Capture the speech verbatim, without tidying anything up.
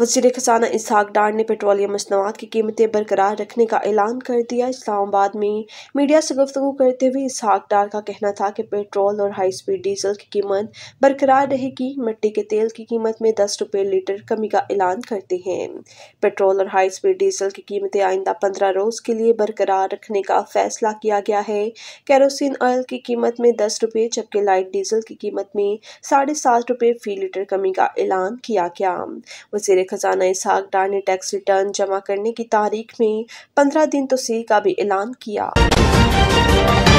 वज़ीर खजाना इसहाक डार ने पेट्रोलियम मसनूआत की कीमतें बरकरार रखने का ऐलान कर दिया। इस्लामाबाद में मीडिया से गुफ्तगू करते हुए इसहाक डार का कहना था कि पेट्रोल और हाई स्पीड डीजल की कीमत बरकरार रहेगी। मिट्टी के तेल की कीमत में दस रुपये लीटर कमी का ऐलान करते हैं। पेट्रोल और हाई स्पीड डीजल की कीमतें आइंदा पंद्रह रोज के लिए बरकरार रखने का फैसला किया गया है। केरोसिन ऑयल की कीमत में दस रुपये जबकि लाइट डीजल की कीमत में साढ़े सात रुपये फी लीटर कमी का ऐलान किया गया। वज़ीर खजाना इसहाक डार ने टैक्स रिटर्न जमा करने की तारीख में पंद्रह दिन तोसीर का भी ऐलान किया।